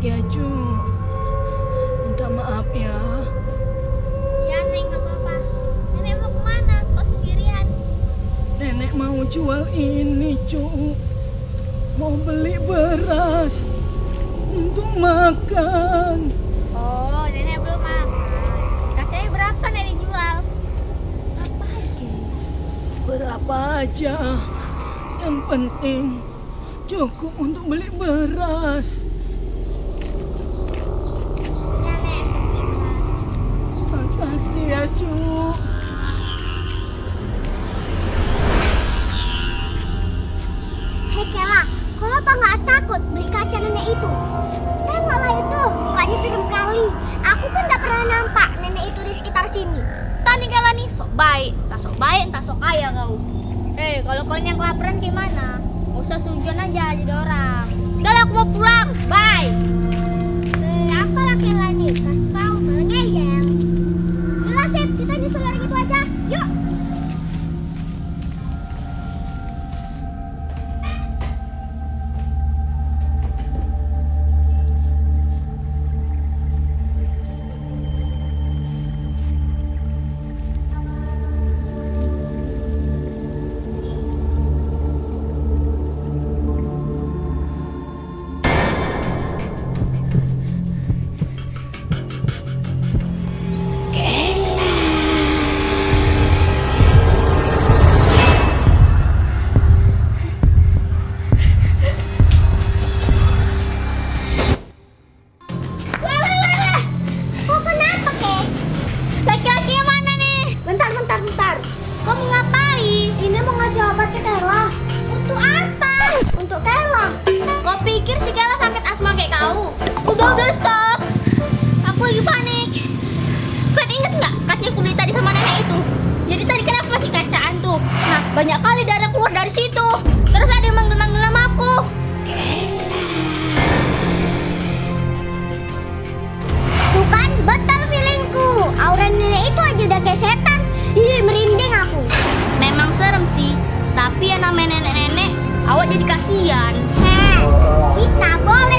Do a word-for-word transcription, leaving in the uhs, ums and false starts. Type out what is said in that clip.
Ya, Cu. Minta maaf ya. Iya, Neng, nggak apa-apa. Nenek mau kemana? Kok sendirian? Nenek mau jual ini, Cu. Mau beli beras untuk makan. Oh, nenek belum makan. Kacanya berapa nenek jual? Apa lagi? Berapa aja. Yang penting cukup untuk beli beras. Ya, Nek, beli beras. Makasih ya, Cu. Hei Kela, kau apa nggak takut beli kaca nenek itu? Tengoklah itu, mukanya serem kali. Aku pun nggak pernah nampak nenek itu di sekitar sini. Tani Kela nih, sok baik. Entah sok baik, entah sok kaya kau. Eh, kalau kalian yang kelaparan gimana? Gak usah sujon aja jadi orang. Udah lah, aku mau pulang. Bye. Eh, apalah Kela nih, kasih tahu malah ngeyel. Udah Sip, kita nyusul orang itu aja. Yuk. Udah, udah, stop. Aku lagi panik. Kalian inget nggak kaki aku beli tadi sama nenek itu? Jadi tadi kan aku masih kacaan tuh. Nah, banyak kali darah keluar dari situ. Terus ada yang manggil-manggil nama aku. Tuh kan, betul feelingku. Aura nenek itu aja udah kayak setan. Ih, merinding aku. Memang serem sih. Tapi yang namanya nenek-nenek, awak jadi kasihan. Heh, kita boleh